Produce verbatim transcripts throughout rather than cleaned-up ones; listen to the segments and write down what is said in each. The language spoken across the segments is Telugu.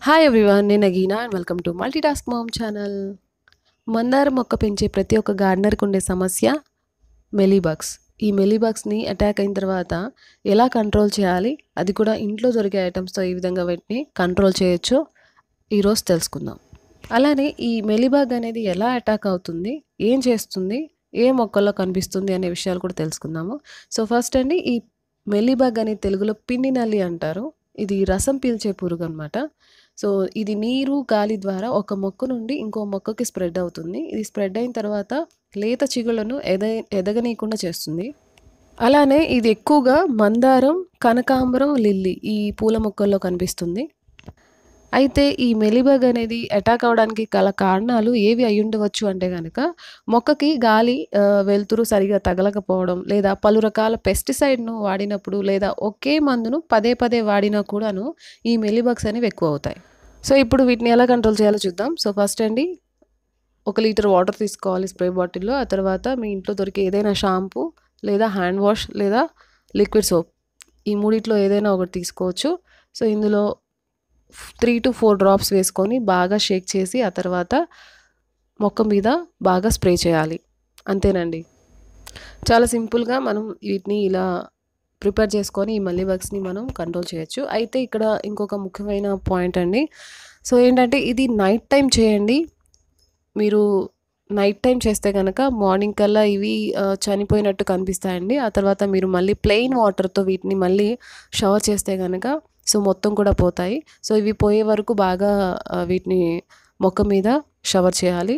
హాయ్ ఎవ్రీవన్, నేను Nagina and welcome to Multitask Mom channel. మందారం మొక్క పెంచే ప్రతి ఒక్క గార్డెనర్కి ఉండే సమస్య మెలీబగ్స్. ఈ మెలీబగ్స్ని అటాక్ అయిన తర్వాత ఎలా కంట్రోల్ చేయాలి, అది కూడా ఇంట్లో దొరికే ఐటమ్స్తో ఏ విధంగా వీటిని కంట్రోల్ చేయొచ్చో ఈరోజు తెలుసుకుందాం. అలానే ఈ మెలీబగ్ అనేది ఎలా అటాక్ అవుతుంది, ఏం చేస్తుంది, ఏ మొక్కల్లో కనిపిస్తుంది అనే విషయాలు కూడా తెలుసుకుందాము. సో ఫస్ట్ అండి, ఈ మెలీబగ్ అనేది తెలుగులో పిండి నల్లి అంటారు. ఇది రసం పీల్చే పురుగు అనమాట. సో ఇది నీరు గాలి ద్వారా ఒక మొక్క నుండి ఇంకో మొక్కకి స్ప్రెడ్ అవుతుంది. ఇది స్ప్రెడ్ అయిన తర్వాత లేత చిగుళ్లను ఎద ఎదగనీయకుండా చేస్తుంది. అలానే ఇది ఎక్కువగా మందారం, కనకాంబరం, లిల్లీ ఈ పూల మొక్కల్లో కనిపిస్తుంది. అయితే ఈ మెలీబగ్ అనేది అటాక్ అవడానికి గల కారణాలు ఏవి అయ్యుండవచ్చు అంటే కనుక, మొక్కకి గాలి వెలుతురు సరిగా తగలకపోవడం, లేదా పలు రకాల పెస్టిసైడ్ను వాడినప్పుడు, లేదా ఒకే మందును పదే పదే వాడినా కూడాను ఈ మెలీబగ్స్ అనేవి ఎక్కువ అవుతాయి. సో ఇప్పుడు వీటిని ఎలా కంట్రోల్ చేయాలో చూద్దాం. సో ఫస్ట్ అండి, ఒక లీటర్ వాటర్ తీసుకోవాలి స్ప్రే బాటిల్లో. ఆ తర్వాత మీ ఇంట్లో దొరికే ఏదైనా షాంపూ లేదా హ్యాండ్ వాష్ లేదా లిక్విడ్ సోప్, ఈ మూడిట్లో ఏదైనా ఒకటి తీసుకోవచ్చు. సో ఇందులో త్రీ టు ఫోర్ డ్రాప్స్ వేసుకొని బాగా షేక్ చేసి ఆ తర్వాత మొక్క మీద బాగా స్ప్రే చేయాలి. అంతేనండి, చాలా సింపుల్గా మనం వీటిని ఇలా ప్రిపేర్ చేసుకొని ఈ మెలీబగ్స్ని మనం కంట్రోల్ చేయొచ్చు. అయితే ఇక్కడ ఇంకొక ముఖ్యమైన పాయింట్ అండి. సో ఏంటంటే ఇది నైట్ టైం చేయండి. మీరు నైట్ టైం చేస్తే కనుక మార్నింగ్ కల్లా ఇవి చనిపోయినట్టు కనిపిస్తాయండి. ఆ తర్వాత మీరు మళ్ళీ ప్లెయిన్ వాటర్తో వీటిని మళ్ళీ షవర్ చేస్తే కనుక సో మొత్తం కూడా పోతాయి. సో ఇవి పోయే వరకు బాగా వీటిని మొక్క మీద షవర్ చేయాలి.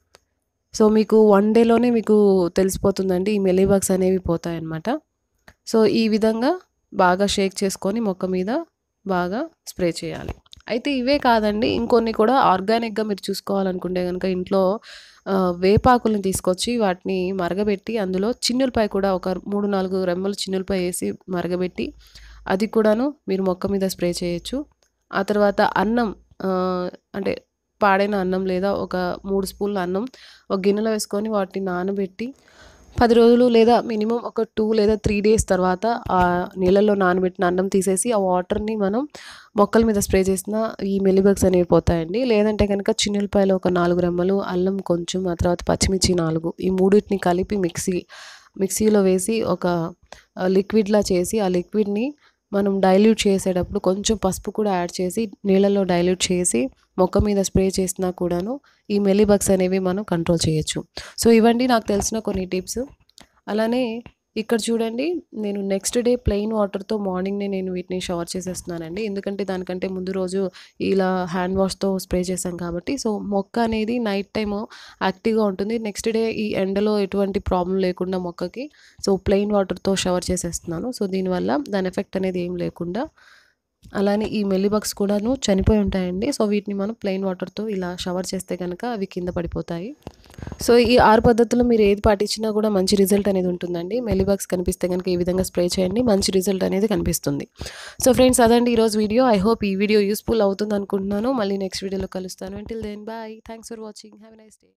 సో మీకు వన్ డేలోనే మీకు తెలిసిపోతుందండి ఈ మెలీబగ్స్ అనేవి పోతాయి అన్నమాట. సో ఈ విధంగా బాగా షేక్ చేసుకొని మొక్క మీద బాగా స్ప్రే చేయాలి. అయితే ఇవే కాదండి, ఇంకొన్ని కూడా ఆర్గానిక్గా మీరు చూసుకోవాలనుకుంటే కనుక ఇంట్లో వేపాకులను తీసుకొచ్చి వాటిని మరగబెట్టి అందులో చిన్నులపై కూడా ఒక మూడు నాలుగు రెమ్మలు చిన్నులపై వేసి మరగబెట్టి అది కూడాను మీరు మొక్క మీద స్ప్రే చేయొచ్చు. ఆ తర్వాత అన్నం, అంటే పాడైన అన్నం లేదా ఒక మూడు స్పూన్ల అన్నం ఒక గిన్నెలో వేసుకొని వాటిని నానబెట్టి పది రోజులు లేదా మినిమం ఒక టూ లేదా త్రీ డేస్ తర్వాత ఆ నీళ్ళల్లో నానబెట్టిన అన్నం తీసేసి ఆ వాటర్ని మనం మొక్కల మీద స్ప్రే చేసిన ఈ మెలీబగ్స్ అనేవి పోతాయండి. లేదంటే కనుక చిన్నులపాయలు ఒక నాలుగు రెమ్మలు, అల్లం కొంచెం, ఆ తర్వాత పచ్చిమిర్చి నాలుగు, ఈ మూడింటిని కలిపి మిక్సీ మిక్సీలో వేసి ఒక లిక్విడ్లా చేసి ఆ లిక్విడ్ని మనం డైల్యూట్ చేసేటప్పుడు కొంచెం పసుపు కూడా యాడ్ చేసి నీళ్ళల్లో డైల్యూట్ చేసి మొక్క మీద స్ప్రే చేసినా కూడాను ఈ మెలీబగ్స్ అనేవి మనం కంట్రోల్ చేయొచ్చు. సో ఇవండి నాకు తెలిసిన కొన్ని టిప్స్. అలానే ఇక్కడ చూడండి, నేను నెక్స్ట్ డే ప్లెయిన్ వాటర్తో మార్నింగ్నే నేను వీటిని షవర్ చేసేస్తున్నానండి. ఎందుకంటే దానికంటే ముందు రోజు ఇలా హ్యాండ్ వాష్తో స్ప్రే చేశాం కాబట్టి. సో మొక్క అనేది నైట్ టైము యాక్టివ్గా ఉంటుంది. నెక్స్ట్ డే ఈ ఎండలో ఎటువంటి ప్రాబ్లం లేకుండా మొక్కకి సో ప్లెయిన్ వాటర్తో షవర్ చేసేస్తున్నాను. సో దీనివల్ల దాని ఎఫెక్ట్ అనేది ఏం లేకుండా, అలానే ఈ మెలీబగ్స్ కూడాను చనిపోయి ఉంటాయండి. సో వీటిని మనం ప్లెయిన్ వాటర్తో ఇలా షవర్ చేస్తే కనుక అవి కింద పడిపోతాయి. సో ఈ ఆరు పద్ధతులు మీరు ఏది పాటించినా కూడా మంచి రిజల్ట్ అనేది ఉంటుందండి. మెలీబగ్స్ కనిపిస్తే కనుక ఈ విధంగా స్ప్రే చేయండి, మంచి రిజల్ట్ అనేది కనిపిస్తుంది. సో ఫ్రెండ్స్, అదండి ఈరోజు వీడియో. ఐ హోప్ ఈ వీడియో యూస్ఫుల్ అవుతుంది అనుకుంటున్నాను. మళ్ళీ నెక్స్ట్ వీడియోలో కలుస్తాను. Until then bye, thanks for watching, have a nice day.